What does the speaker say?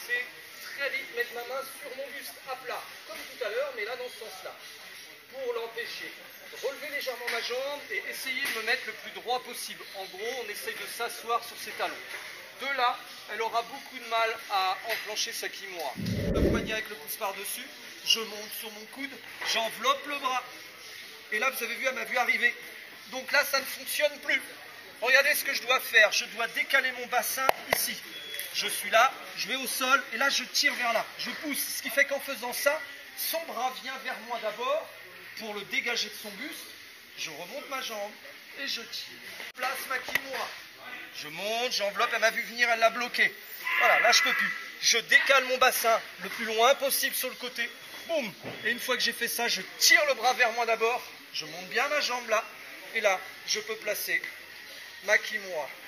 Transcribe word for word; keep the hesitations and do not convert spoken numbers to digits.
c'est très vite mettre ma main sur mon buste à plat, comme tout à l'heure, mais là dans ce sens-là. Pour l'empêcher, relever légèrement ma jambe et essayer de me mettre le plus droit possible. En gros, on essaye de s'asseoir sur ses talons. De là, elle aura beaucoup de mal à enclencher sa kimura. Le poignet avec le pouce par-dessus, je monte sur mon coude, j'enveloppe le bras. Et là, vous avez vu, elle m'a vu arriver. Donc là, ça ne fonctionne plus. Regardez ce que je dois faire. Je dois décaler mon bassin ici. Je suis là, je vais au sol, et là, je tire vers là. Je pousse, ce qui fait qu'en faisant ça, son bras vient vers moi d'abord pour le dégager de son buste. Je remonte ma jambe et je tire. Je place ma kimura. Je monte, j'enveloppe, elle m'a vu venir, elle l'a bloqué. Voilà, là, je peux plus. Je décale mon bassin le plus loin possible sur le côté. Boum. Et une fois que j'ai fait ça, je tire le bras vers moi d'abord. Je monte bien ma jambe là. Et là, je peux placer ma kimura.